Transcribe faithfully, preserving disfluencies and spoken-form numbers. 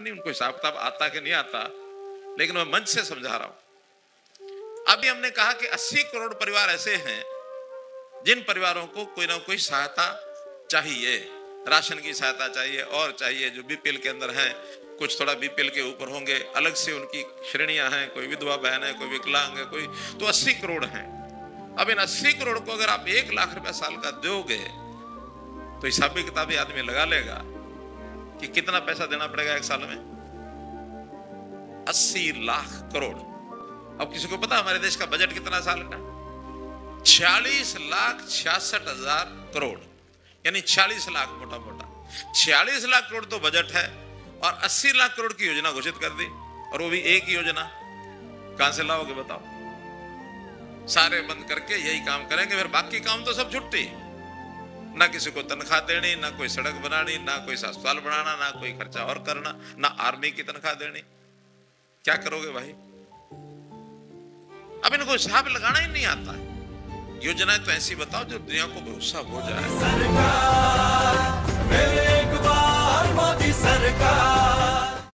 नहीं उनको हिसाब किताब आता कि नहीं आता, लेकिन मैं मंच से समझा रहा हूं। अभी हमने कहा कि अस्सी करोड़ परिवार ऐसे हैं जिन परिवारों को कोई ना कोई सहायता चाहिए, राशन की सहायता चाहिए और चाहिए, जो बीपीएल के अंदर हैं, कुछ थोड़ा बीपीएल के ऊपर होंगे, अलग से उनकी श्रेणियां हैं, कोई विधवा बहन है, कोई विकलांग है, कोई, तो अस्सी करोड़ हैं। अब इन अस्सी करोड़ को अगर आप एक लाख रुपया साल का दोगे तो हिसाबी किताबी आदमी लगा लेगा कि कितना पैसा देना पड़ेगा एक साल में, अस्सी लाख करोड़। अब किसी को पता हमारे देश का बजट कितना साल का? छियालीस लाख छियासठ हजार करोड़, यानी छियालीस लाख, मोटा मोटा छियालीस लाख करोड़ तो बजट है, और अस्सी लाख करोड़ की योजना घोषित कर दी, और वो भी एक योजना। कहां से लाओगे बताओ? सारे बंद करके यही काम करेंगे, फिर बाकी काम तो सब छुट्टी। ना किसी को तनख्वाह देनी, ना कोई सड़क बनानी, ना कोई अस्पताल बनाना, ना कोई खर्चा और करना, ना आर्मी की तनख्वाह देनी। क्या करोगे भाई? अब इनको हिसाब लगाना ही नहीं आता है। योजनाएं तो ऐसी बताओ जो दुनिया को भरोसा हो जाए।